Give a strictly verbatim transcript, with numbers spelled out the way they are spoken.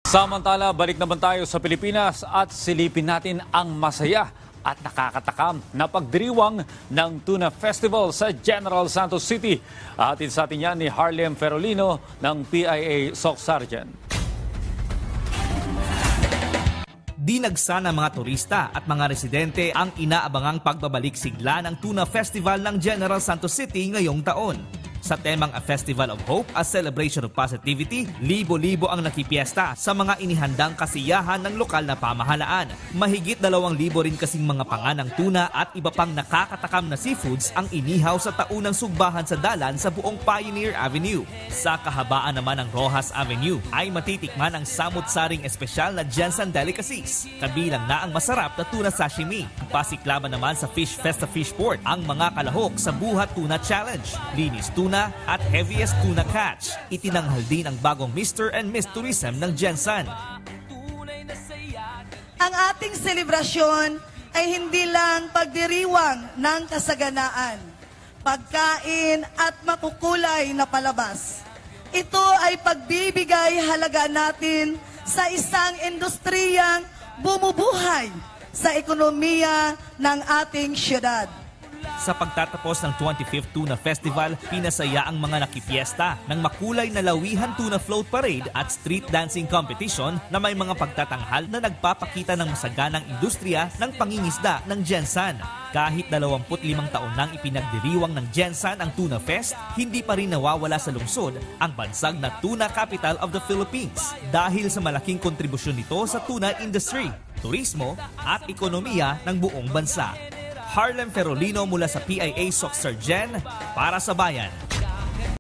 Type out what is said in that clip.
Samantala, balik naman tayo sa Pilipinas at silipin natin ang masaya at nakakatakam na pagdiriwang ng Tuna Festival sa General Santos City. Atin sa atin yan ni Harlem Ferolino ng P I A Soc Sargent. Dinagsa ng mga turista at mga residente ang inaabangang pagbabalik sigla ng Tuna Festival ng General Santos City ngayong taon. Sa temang A Festival of Hope, a celebration of positivity, libo-libo ang nakipiesta sa mga inihandang kasiyahan ng lokal na pamahalaan. Mahigit dalawang libo rin kasing mga panganang tuna at iba pang nakakatakam na seafoods ang inihaw sa taunang sugbahan sa dalan sa buong Pioneer Avenue. Sa kahabaan naman ng Rojas Avenue ay matitikman ang samut-saring espesyal na Jensen delicacies. Kabilang na ang masarap na tuna sashimi. Pasiklaban naman sa Fish Festa Fishport ang mga kalahok sa Buhat Tuna Challenge. Linis tuna at heaviest tuna catch. Itinanghal din ang bagong Mister and Miss Tourism ng Jensen. Ang ating selebrasyon ay hindi lang pagdiriwang ng kasaganaan, pagkain at makukulay na palabas. Ito ay pagbibigay halaga natin sa isang industriyang bumubuhay sa ekonomiya ng ating syudad. Sa pagtatapos ng twenty-fifth Tuna Festival, pinasaya ang mga nakipiesta ng makulay na lawihan tuna float parade at street dancing competition na may mga pagtatanghal na nagpapakita ng masaganang industriya ng pangingisda ng Jensen. Kahit dalawampu't limang taon nang ipinagdiriwang ng Jensen ang Tuna Fest, hindi pa rin nawawala sa lungsod ang bansag na tuna capital of the Philippines dahil sa malaking kontribusyon nito sa tuna industry, turismo at ekonomiya ng buong bansa. Harlem Ferolino mula sa P I A Soc Sargent para sa Bayan.